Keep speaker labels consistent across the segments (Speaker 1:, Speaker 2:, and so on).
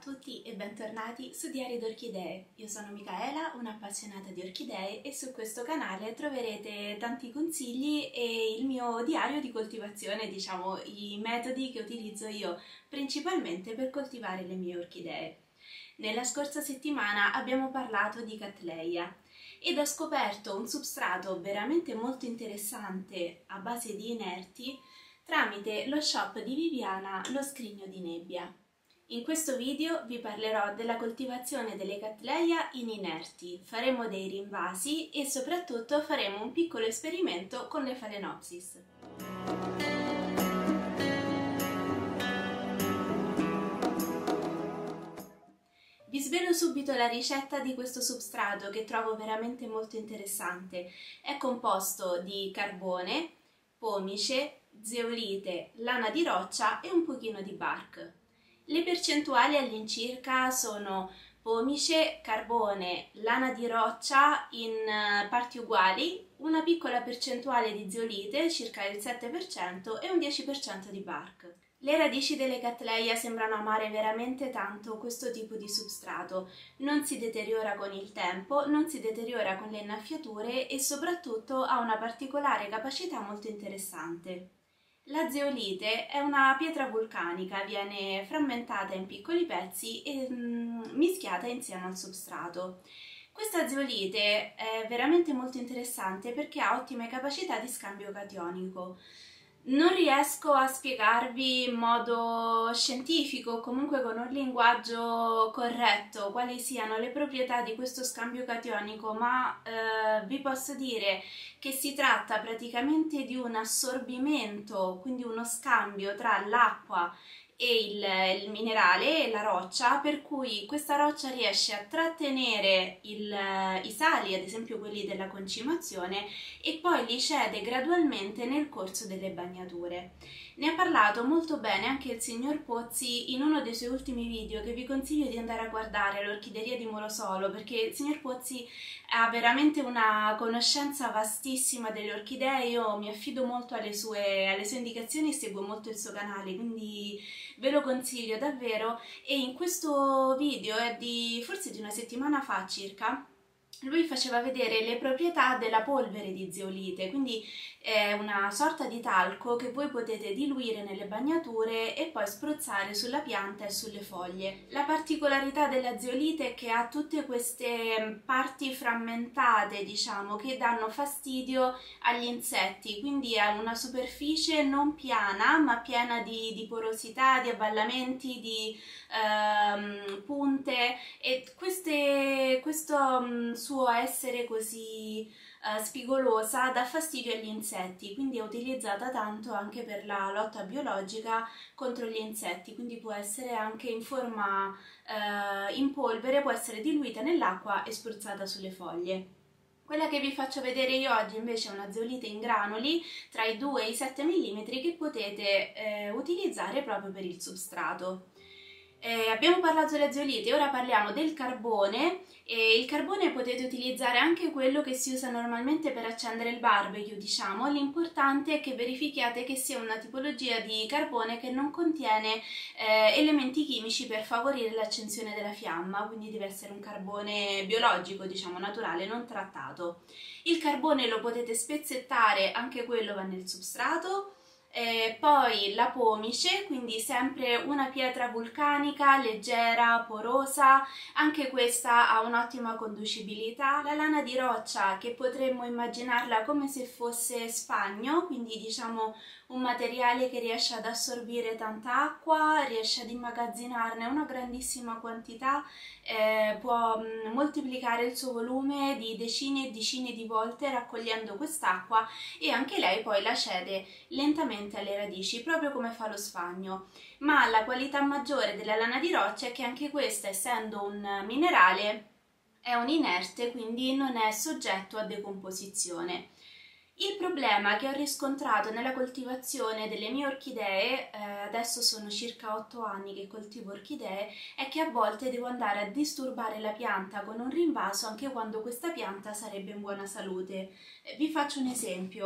Speaker 1: tutti e bentornati su Diario d'Orchidee. Io sono Micaela, un'appassionata di orchidee e su questo canale troverete tanti consigli e il mio diario di coltivazione, diciamo i metodi che utilizzo io principalmente per coltivare le mie orchidee. Nella scorsa settimana abbiamo parlato di Cattleya ed ho scoperto un substrato veramente molto interessante a base di inerti tramite lo shop di Viviana, Lo Scrigno di Nebbia. In questo video vi parlerò della coltivazione delle Cattleya in inerti, faremo dei rinvasi e soprattutto faremo un piccolo esperimento con le Phalaenopsis. Vi svelo subito la ricetta di questo substrato che trovo veramente molto interessante. È composto di carbone, pomice, zeolite, lana di roccia e un pochino di bark. Le percentuali all'incirca sono pomice, carbone, lana di roccia in parti uguali, una piccola percentuale di zeolite, circa il 7%, e un 10% di bark. Le radici delle Cattleya sembrano amare veramente tanto questo tipo di substrato, non si deteriora con il tempo, non si deteriora con le innaffiature e soprattutto ha una particolare capacità molto interessante. La zeolite è una pietra vulcanica, viene frammentata in piccoli pezzi e mischiata insieme al substrato. Questa zeolite è veramente molto interessante perché ha ottime capacità di scambio cationico. Non riesco a spiegarvi in modo scientifico, comunque con un linguaggio corretto, quali siano le proprietà di questo scambio cationico, ma vi posso dire che si tratta praticamente di un assorbimento, quindi uno scambio tra l'acqua e il minerale e la roccia, per cui questa roccia riesce a trattenere i sali, ad esempio quelli della concimazione, e poi li cede gradualmente nel corso delle bagnature. Ne ha parlato molto bene anche il signor Pozzi in uno dei suoi ultimi video che vi consiglio di andare a guardare, l'orchideria di Morosolo, perché il signor Pozzi ha veramente una conoscenza vastissima delle orchidee. Io mi affido molto alle sue indicazioni e seguo molto il suo canale, quindi ve lo consiglio davvero. E in questo video è forse di una settimana fa circa, lui faceva vedere le proprietà della polvere di zeolite, quindi è una sorta di talco che voi potete diluire nelle bagnature e poi spruzzare sulla pianta e sulle foglie. La particolarità della zeolite è che ha tutte queste parti frammentate, diciamo, che danno fastidio agli insetti, quindi ha una superficie non piana ma piena di porosità, di avvallamenti, di punte, e questo suo essere così spigolosa dà fastidio agli insetti, quindi è utilizzata tanto anche per la lotta biologica contro gli insetti, quindi può essere anche in forma in polvere, può essere diluita nell'acqua e spruzzata sulle foglie. Quella che vi faccio vedere io oggi invece è una zeolite in granuli tra i 2 e i 7 mm che potete utilizzare proprio per il substrato. Abbiamo parlato della zeolite, ora parliamo del carbone. Il carbone potete utilizzare anche quello che si usa normalmente per accendere il barbecue, diciamo. L'importante è che verifichiate che sia una tipologia di carbone che non contiene elementi chimici per favorire l'accensione della fiamma, quindi deve essere un carbone biologico, diciamo, naturale, non trattato. Il carbone lo potete spezzettare, anche quello va nel substrato. Poi la pomice, quindi sempre una pietra vulcanica, leggera, porosa, anche questa ha un'ottima conducibilità. La lana di roccia, che potremmo immaginarla come se fosse spagno, quindi diciamo un materiale che riesce ad assorbire tanta acqua, riesce ad immagazzinarne una grandissima quantità, può moltiplicare il suo volume di decine e decine di volte raccogliendo quest'acqua, e anche lei poi la cede lentamente alle radici, proprio come fa lo sfagno. Ma la qualità maggiore della lana di roccia è che anche questa, essendo un minerale, è un inerte, quindi non è soggetto a decomposizione. Il problema che ho riscontrato nella coltivazione delle mie orchidee, adesso sono circa 8 anni che coltivo orchidee, è che a volte devo andare a disturbare la pianta con un rinvaso anche quando questa pianta sarebbe in buona salute. Vi faccio un esempio.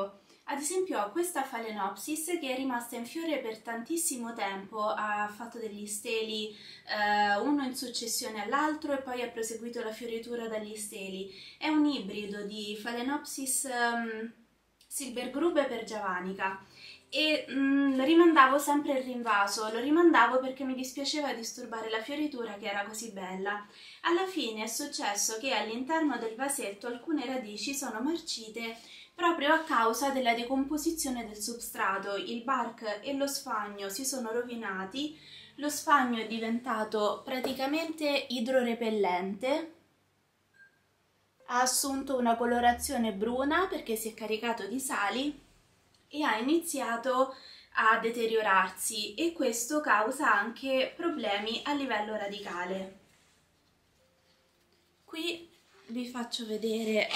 Speaker 1: Ad esempio ho questa Phalaenopsis che è rimasta in fiore per tantissimo tempo, ha fatto degli steli uno in successione all'altro e poi ha proseguito la fioritura dagli steli. È un ibrido di Phalaenopsis Silbergrube per Javanica e rimandavo sempre il rinvaso, lo rimandavo perché mi dispiaceva disturbare la fioritura che era così bella. Alla fine è successo che all'interno del vasetto alcune radici sono marcite proprio a causa della decomposizione del substrato. Il bark e lo sfagno si sono rovinati, lo sfagno è diventato praticamente idrorepellente, ha assunto una colorazione bruna perché si è caricato di sali e ha iniziato a deteriorarsi e questo causa anche problemi a livello radicale. Qui vi faccio vedere.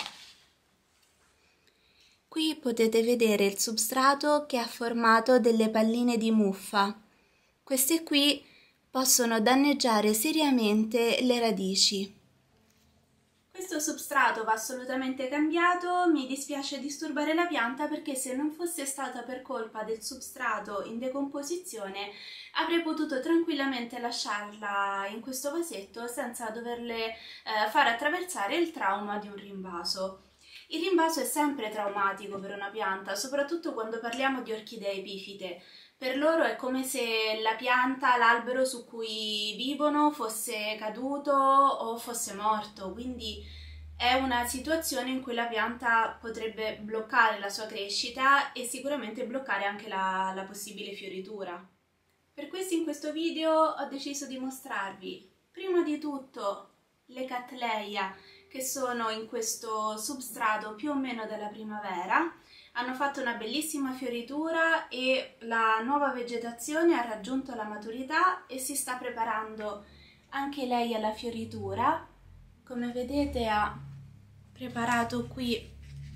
Speaker 1: Qui potete vedere il substrato che ha formato delle palline di muffa. Queste qui possono danneggiare seriamente le radici. Questo substrato va assolutamente cambiato, mi dispiace disturbare la pianta perché se non fosse stata per colpa del substrato in decomposizione avrei potuto tranquillamente lasciarla in questo vasetto senza doverle far attraversare il trauma di un rinvaso. Il rinvaso è sempre traumatico per una pianta, soprattutto quando parliamo di orchidee epifite. Per loro è come se la pianta, l'albero su cui vivono fosse caduto o fosse morto, quindi è una situazione in cui la pianta potrebbe bloccare la sua crescita e sicuramente bloccare anche la possibile fioritura. Per questo in questo video ho deciso di mostrarvi prima di tutto le Cattleya che sono in questo substrato più o meno della primavera, hanno fatto una bellissima fioritura e la nuova vegetazione ha raggiunto la maturità e si sta preparando anche lei alla fioritura. Come vedete ha preparato qui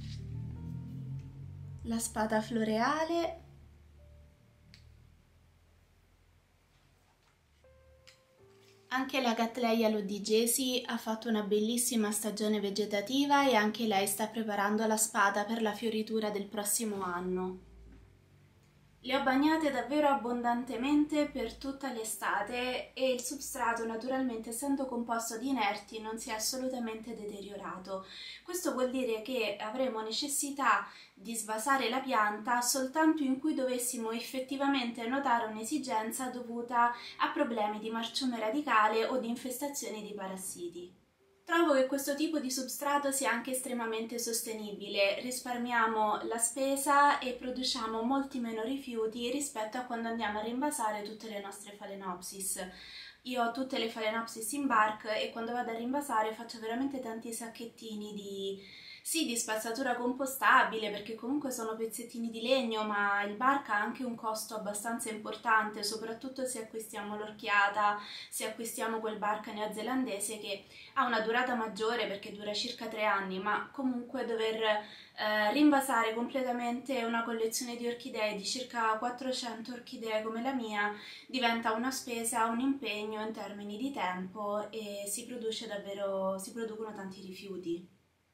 Speaker 1: la spada floreale . Anche la Cattleya lodigesi ha fatto una bellissima stagione vegetativa e anche lei sta preparando la spada per la fioritura del prossimo anno. Le ho bagnate davvero abbondantemente per tutta l'estate e il substrato, naturalmente essendo composto di inerti, non si è assolutamente deteriorato. Questo vuol dire che avremo necessità di svasare la pianta soltanto in cui dovessimo effettivamente notare un'esigenza dovuta a problemi di marciume radicale o di infestazioni di parassiti. Trovo che questo tipo di substrato sia anche estremamente sostenibile, risparmiamo la spesa e produciamo molti meno rifiuti rispetto a quando andiamo a rinvasare tutte le nostre Phalaenopsis. Io ho tutte le Phalaenopsis in bark e quando vado a rinvasare faccio veramente tanti sacchettini di spazzatura compostabile, perché comunque sono pezzettini di legno, ma il bark ha anche un costo abbastanza importante, soprattutto se acquistiamo l'orchiata, se acquistiamo quel bark neozelandese che ha una durata maggiore perché dura circa 3 anni, ma comunque dover rinvasare completamente una collezione di orchidee di circa 400 orchidee come la mia diventa una spesa, un impegno in termini di tempo e si producono tanti rifiuti.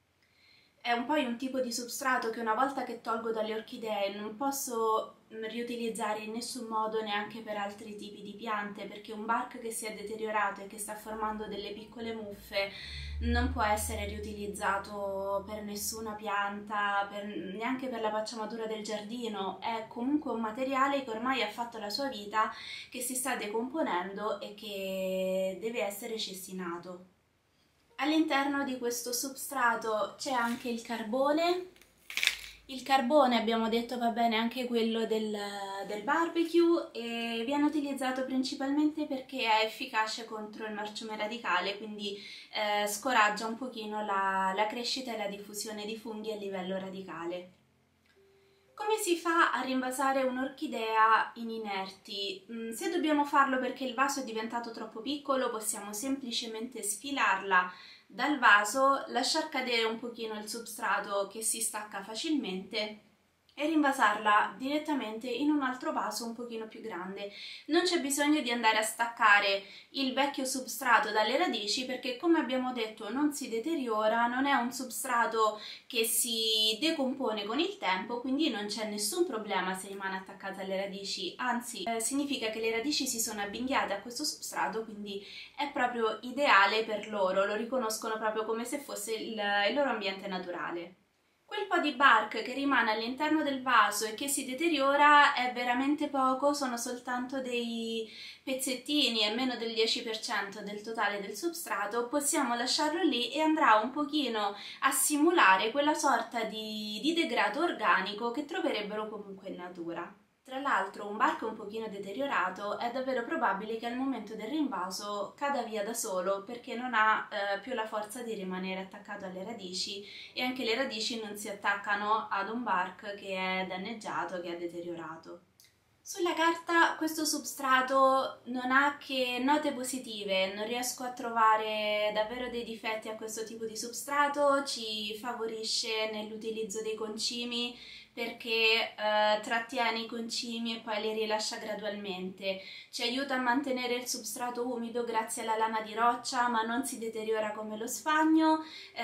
Speaker 1: È poi un tipo di substrato che una volta che tolgo dalle orchidee non posso riutilizzare in nessun modo neanche per altri tipi di piante, perché un bark che si è deteriorato e che sta formando delle piccole muffe non può essere riutilizzato per nessuna pianta, neanche per la pacciamatura del giardino. È comunque un materiale che ormai ha fatto la sua vita, che si sta decomponendo e che deve essere cestinato. All'interno di questo substrato c'è anche il carbone. Il carbone, abbiamo detto, va bene anche quello del barbecue e viene utilizzato principalmente perché è efficace contro il marciume radicale, quindi scoraggia un pochino la crescita e la diffusione di funghi a livello radicale. Come si fa a rinvasare un'orchidea in inerti? Se dobbiamo farlo perché il vaso è diventato troppo piccolo, possiamo semplicemente sfilarla dal vaso, lasciar cadere un pochino il substrato che si stacca facilmente e rinvasarla direttamente in un altro vaso un pochino più grande. Non c'è bisogno di andare a staccare il vecchio substrato dalle radici perché, come abbiamo detto, non si deteriora, non è un substrato che si decompone con il tempo, quindi non c'è nessun problema se rimane attaccata alle radici, anzi significa che le radici si sono avvinghiate a questo substrato, quindi è proprio ideale per loro, lo riconoscono proprio come se fosse il loro ambiente naturale. Quel po' di bark che rimane all'interno del vaso e che si deteriora è veramente poco, sono soltanto dei pezzettini, è meno del 10% del totale del substrato, possiamo lasciarlo lì e andrà un pochino a simulare quella sorta di degrado organico che troverebbero comunque in natura. Tra l'altro un bark un pochino deteriorato è davvero probabile che al momento del rinvaso cada via da solo perché non ha più la forza di rimanere attaccato alle radici e anche le radici non si attaccano ad un bark che è danneggiato, che è deteriorato. Sulla carta questo substrato non ha che note positive, non riesco a trovare davvero dei difetti a questo tipo di substrato, ci favorisce nell'utilizzo dei concimi perché trattiene i concimi e poi li rilascia gradualmente, ci aiuta a mantenere il substrato umido grazie alla lana di roccia ma non si deteriora come lo sfagno,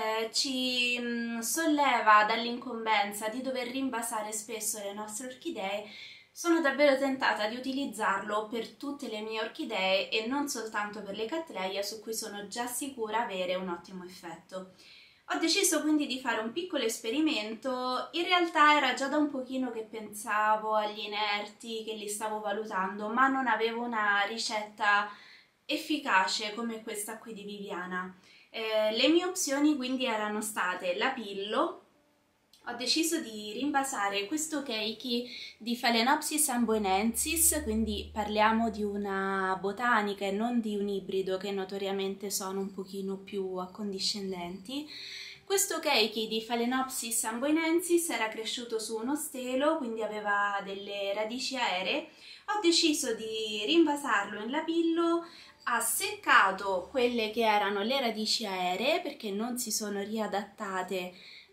Speaker 1: ci solleva dall'incombenza di dover rinvasare spesso le nostre orchidee. Sono davvero tentata di utilizzarlo per tutte le mie orchidee e non soltanto per le cattleya su cui sono già sicura avere un ottimo effetto. Ho deciso quindi di fare un piccolo esperimento, in realtà era già da un pochino che pensavo agli inerti, che li stavo valutando, ma non avevo una ricetta efficace come questa qui di Viviana. Le mie opzioni quindi erano state la Pillo. Ho deciso di rinvasare questo keiki di Phalaenopsis amboinensis, quindi parliamo di una botanica e non di un ibrido che notoriamente sono un pochino più accondiscendenti. Questo keiki di Phalaenopsis amboinensis era cresciuto su uno stelo, quindi aveva delle radici aeree. Ho deciso di rinvasarlo in lapillo, ha seccato quelle che erano le radici aeree perché non si sono riadattate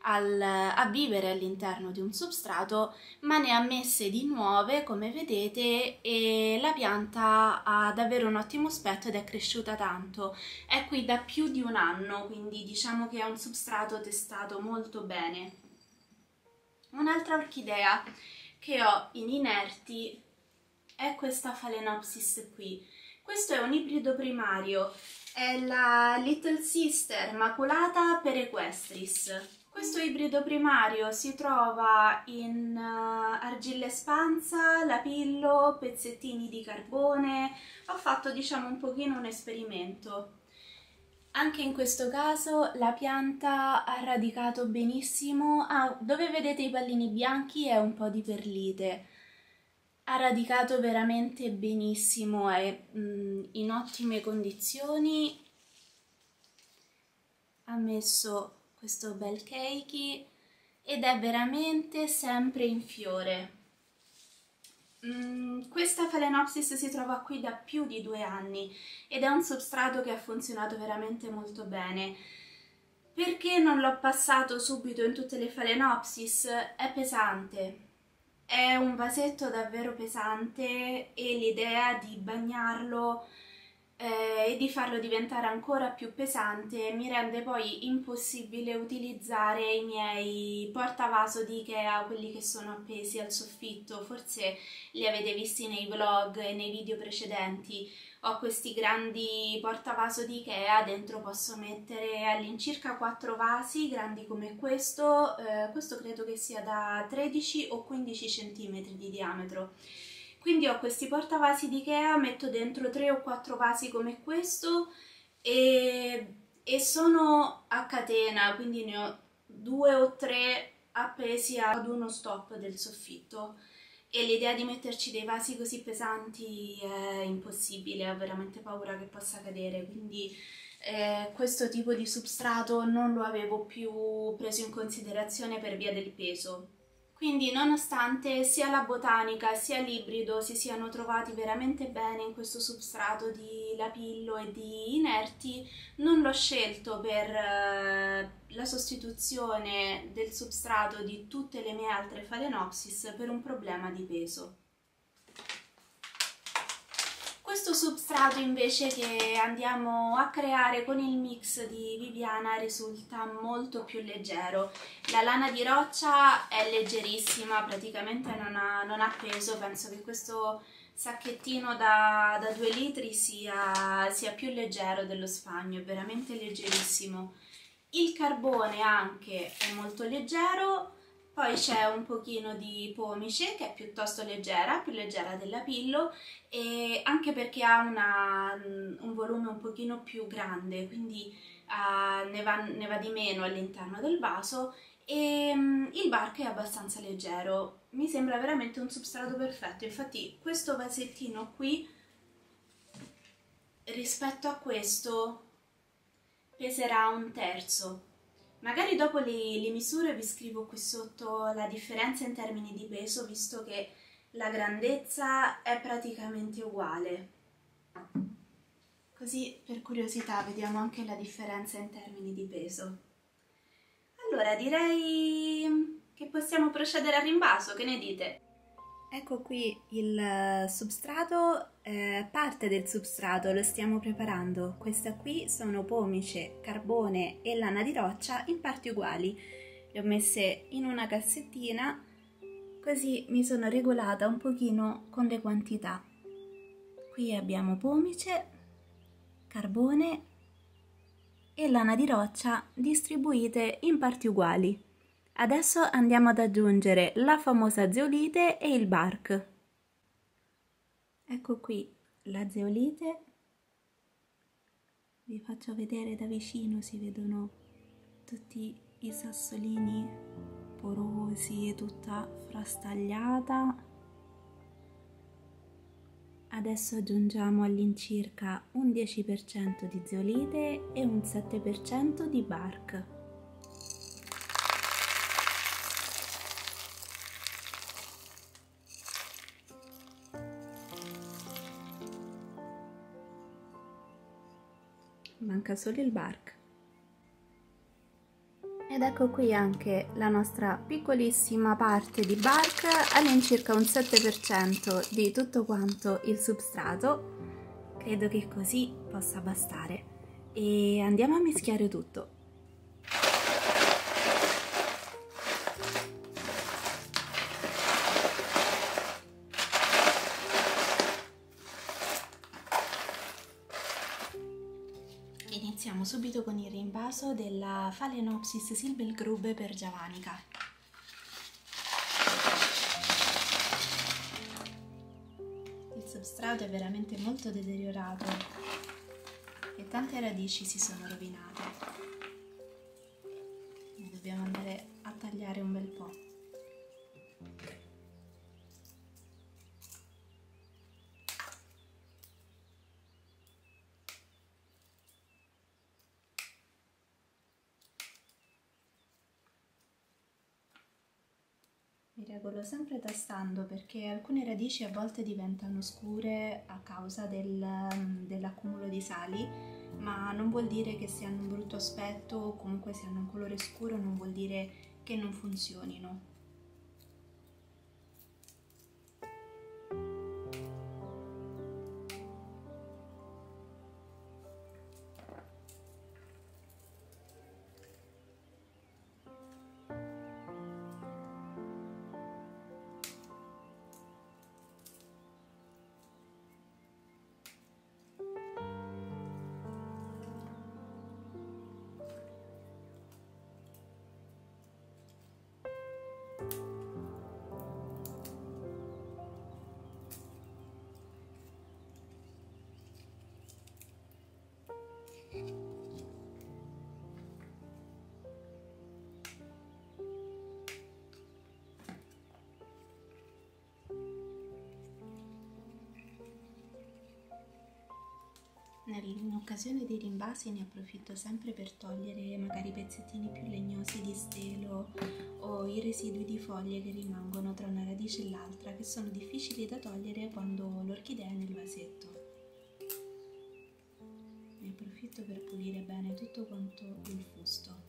Speaker 1: a vivere all'interno di un substrato, ma ne ha messe di nuove come vedete e la pianta ha davvero un ottimo aspetto ed è cresciuta tanto. È qui da più di un anno, quindi diciamo che è un substrato testato molto bene. Un'altra orchidea che ho in inerti è questa Phalaenopsis qui. Questo è un ibrido primario, è la Little Sister maculata per equestris. Questo ibrido primario si trova in argilla espansa, lapillo, pezzettini di carbone. Ho fatto diciamo un pochino un esperimento. Anche in questo caso la pianta ha radicato benissimo. Dove vedete i pallini bianchi è un po' di perlite. Ha radicato veramente benissimo, è in ottime condizioni. Ha messo questo bel keiki ed è veramente sempre in fiore. Questa Phalaenopsis si trova qui da più di 2 anni ed è un substrato che ha funzionato veramente molto bene. Perché non l'ho passato subito in tutte le Phalaenopsis? È pesante. È un vasetto davvero pesante e l'idea di bagnarlo e di farlo diventare ancora più pesante mi rende poi impossibile utilizzare i miei portavaso di Ikea, quelli che sono appesi al soffitto. Forse li avete visti nei vlog e nei video precedenti. Ho questi grandi portavaso di Ikea, dentro posso mettere all'incirca 4 vasi grandi come questo credo che sia da 13 o 15 cm di diametro. Quindi ho questi portavasi di Ikea, metto dentro 3 o 4 vasi come questo e sono a catena, quindi ne ho 2 o 3 appesi ad uno stop del soffitto. E l'idea di metterci dei vasi così pesanti è impossibile, ho veramente paura che possa cadere, quindi questo tipo di substrato non lo avevo più preso in considerazione per via del peso. Quindi nonostante sia la botanica sia l'ibrido si siano trovati veramente bene in questo substrato di lapillo e di inerti, non l'ho scelto per la sostituzione del substrato di tutte le mie altre Phalaenopsis per un problema di peso. Questo substrato invece che andiamo a creare con il mix di Viviana risulta molto più leggero. La lana di roccia è leggerissima, praticamente non ha peso. Penso che questo sacchettino da 2 litri sia più leggero dello Sfagno, è veramente leggerissimo. Il carbone anche è molto leggero. Poi c'è un pochino di pomice che è piuttosto leggera, più leggera del lapillo, e anche perché ha un volume un pochino più grande, quindi ne va di meno all'interno del vaso, e il bark è abbastanza leggero. Mi sembra veramente un substrato perfetto. Infatti questo vasettino qui rispetto a questo peserà 1/3. Magari dopo le misure vi scrivo qui sotto la differenza in termini di peso, visto che la grandezza è praticamente uguale. Così per curiosità vediamo anche la differenza in termini di peso. Allora direi che possiamo procedere al rinvaso, che ne dite? Ecco qui il substrato, parte del substrato lo stiamo preparando. Questa qui sono pomice, carbone e lana di roccia in parti uguali. Le ho messe in una cassettina, così mi sono regolata un pochino con le quantità. Qui abbiamo pomice, carbone e lana di roccia distribuite in parti uguali. Adesso andiamo ad aggiungere la famosa zeolite e il bark. Ecco qui la zeolite, vi faccio vedere da vicino, si vedono tutti i sassolini porosi, tutta frastagliata. Adesso aggiungiamo all'incirca un 10% di zeolite e un 7% di bark. Manca solo il bark. Ed ecco qui anche la nostra piccolissima parte di bark, all'incirca un 7% di tutto quanto il substrato. Credo che così possa bastare. E andiamo a mischiare tutto. Iniziamo subito con il rinvaso della Phalaenopsis silvelgrube per Javanica. Il substrato è veramente molto deteriorato e tante radici si sono rovinate. Ne dobbiamo andare a tagliare un bel po'. Mi regolo sempre tastando perché alcune radici a volte diventano scure a causa dell'accumulo di sali, ma non vuol dire che se hanno un brutto aspetto o comunque se hanno un colore scuro non vuol dire che non funzionino. In occasione dei rinvasi ne approfitto sempre per togliere magari i pezzettini più legnosi di stelo o i residui di foglie che rimangono tra una radice e l'altra, che sono difficili da togliere quando l'orchidea è nel vasetto. Ne approfitto per pulire bene tutto quanto il fusto.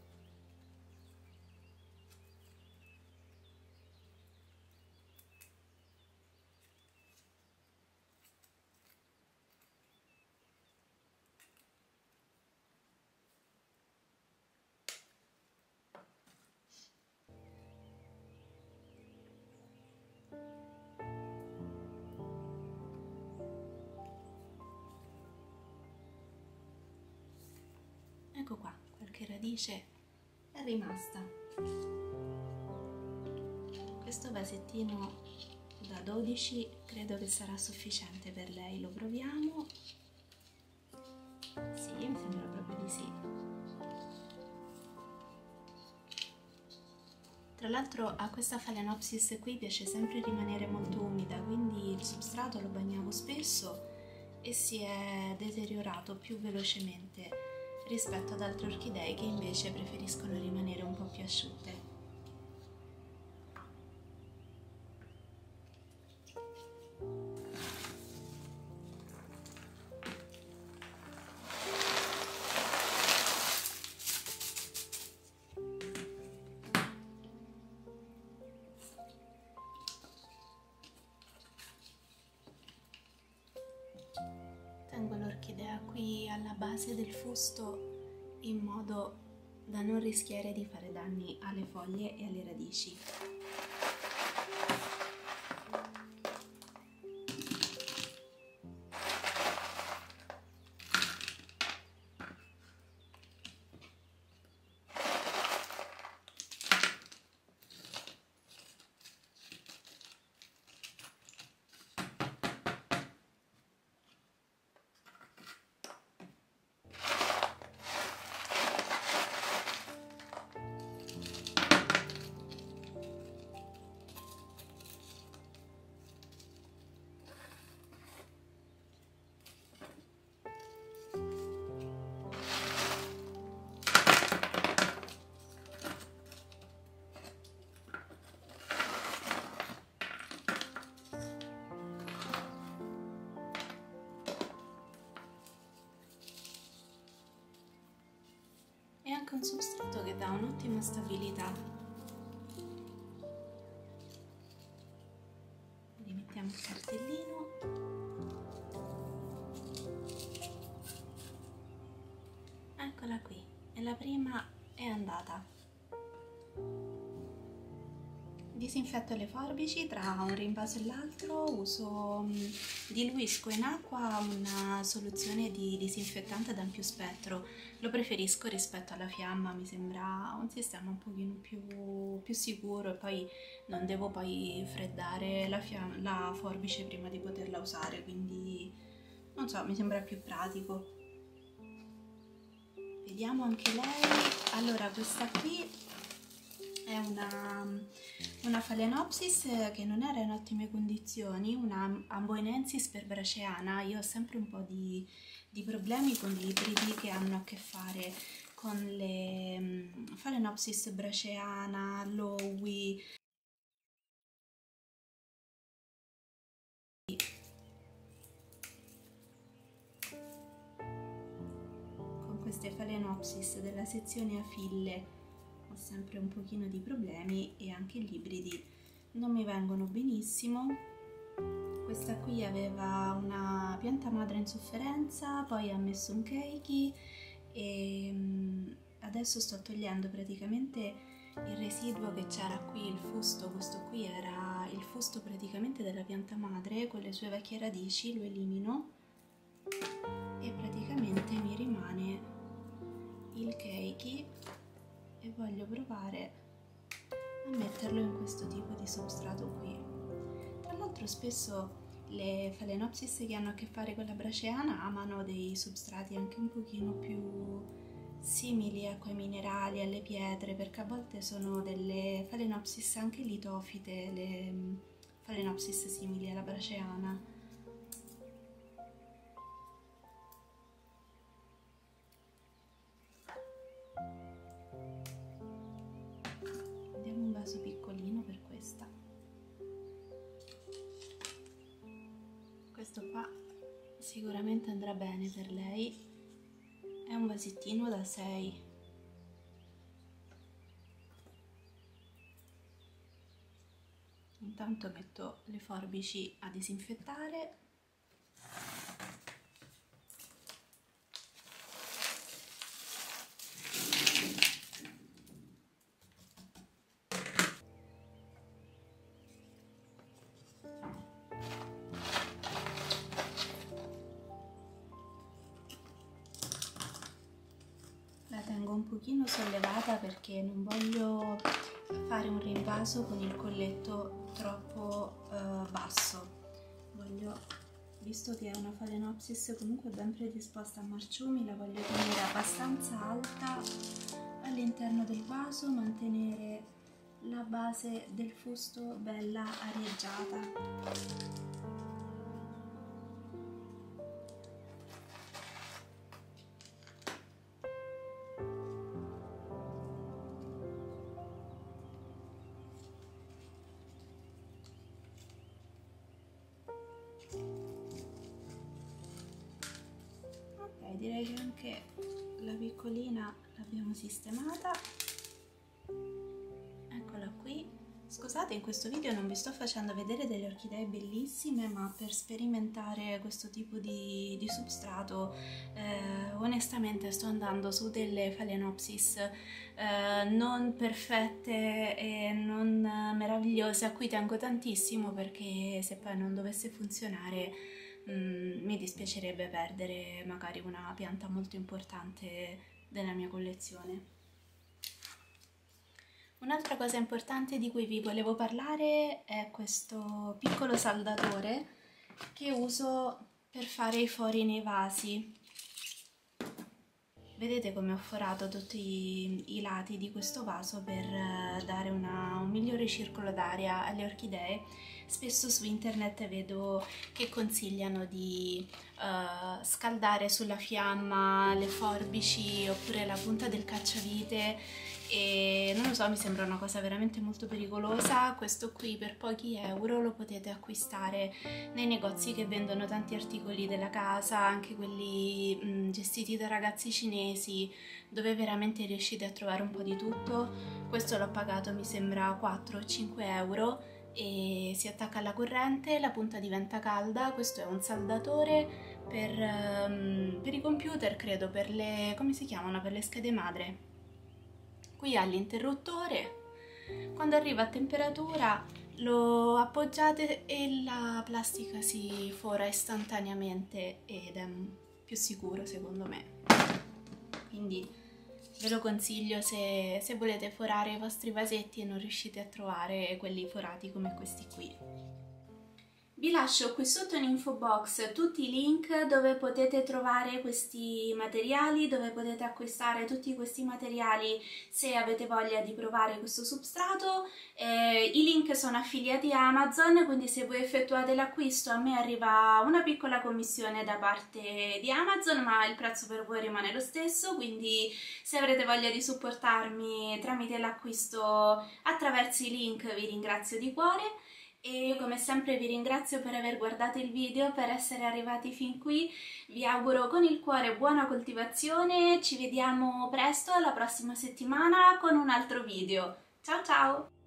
Speaker 1: Ecco qua, qualche radice è rimasta. Questo vasettino da 12 credo che sarà sufficiente per lei, lo proviamo. Sì, mi sembra proprio di sì. Tra l'altro a questa Phalaenopsis qui piace sempre rimanere molto umida, quindi il substrato lo bagnavo spesso e si è deteriorato più velocemente rispetto ad altre orchidee che invece preferiscono rimanere un po' più asciutte. Tengo l'orchidea qui alla base del fusto in modo da non rischiare di fare danni alle foglie e alle radici. È anche un substrato che dà un'ottima stabilità. Rimettiamo il cartellino. Eccola qui, e la prima è andata. Disinfetto le forbici tra un rinvaso e l'altro, diluisco in acqua una soluzione di disinfettante ad ampio spettro. Lo preferisco rispetto alla fiamma, mi sembra un sistema un pochino più sicuro e poi non devo poi freddare la forbice prima di poterla usare, quindi non so, mi sembra più pratico. Vediamo anche lei. Allora, questa qui è una Phalaenopsis che non era in ottime condizioni, una Amboinensis perbraceana. Io ho sempre un po' di problemi con gli ibridi che hanno a che fare con le Phalaenopsis braceana, Lowi. Con queste Phalaenopsis della sezione a fille ho sempre un pochino di problemi e anche gli ibridi non mi vengono benissimo. Questa qui aveva una pianta madre in sofferenza, poi ha messo un keiki e adesso sto togliendo praticamente il residuo che c'era qui, il fusto. Questo qui era il fusto praticamente della pianta madre con le sue vecchie radici, lo elimino e praticamente mi rimane il keiki e voglio provare a metterlo in questo tipo di substrato qui. Tra l'altro spesso le Phalaenopsis che hanno a che fare con la braceana amano dei substrati anche un pochino più simili a quei minerali, alle pietre, perché a volte sono delle Phalaenopsis anche litofite, le Phalaenopsis simili alla braceana. sicuramente andrà bene per lei. È un vasettino da 6. Intanto metto le forbici a disinfettare. La tengo un pochino sollevata perché non voglio fare un rinvaso con il colletto troppo basso. Visto che è una Phalaenopsis comunque ben predisposta a marciumi, la voglio tenere abbastanza alta all'interno del vaso, mantenere la base del fusto bella arieggiata. Direi che anche la piccolina l'abbiamo sistemata. Eccola qui. Scusate, in questo video non vi sto facendo vedere delle orchidee bellissime, ma per sperimentare questo tipo di substrato onestamente sto andando su delle Phalaenopsis non perfette e non meravigliose, a cui tengo tantissimo, perché se poi non dovesse funzionare mi dispiacerebbe perdere magari una pianta molto importante della mia collezione. Un'altra cosa importante di cui vi volevo parlare è questo piccolo saldatore che uso per fare i fori nei vasi. Vedete come ho forato tutti i lati di questo vaso per dare un migliore circolo d'aria alle orchidee. Spesso su internet vedo che consigliano di scaldare sulla fiamma le forbici oppure la punta del cacciavite, e non lo so, mi sembra una cosa veramente molto pericolosa. Questo qui per pochi euro lo potete acquistare nei negozi che vendono tanti articoli della casa, anche quelli gestiti da ragazzi cinesi, dove veramente riuscite a trovare un po' di tutto. Questo l'ho pagato, mi sembra 4 o 5 euro, e si attacca alla corrente, la punta diventa calda. Questo è un saldatore per i computer, credo, per le, come si chiamano, per le schede madre. Qui ha l'interruttore, quando arriva a temperatura lo appoggiate e la plastica si fora istantaneamente ed è più sicuro secondo me. Quindi ve lo consiglio se volete forare i vostri vasetti e non riuscite a trovare quelli forati come questi qui. Vi lascio qui sotto in info box tutti i link dove potete trovare questi materiali, dove potete acquistare tutti questi materiali se avete voglia di provare questo substrato. I link sono affiliati a Amazon, quindi se voi effettuate l'acquisto a me arriva una piccola commissione da parte di Amazon, ma il prezzo per voi rimane lo stesso, quindi se avrete voglia di supportarmi tramite l'acquisto attraverso i link vi ringrazio di cuore. E io come sempre vi ringrazio per aver guardato il video, per essere arrivati fin qui. Vi auguro con il cuore buona coltivazione, ci vediamo presto la prossima settimana con un altro video. Ciao ciao!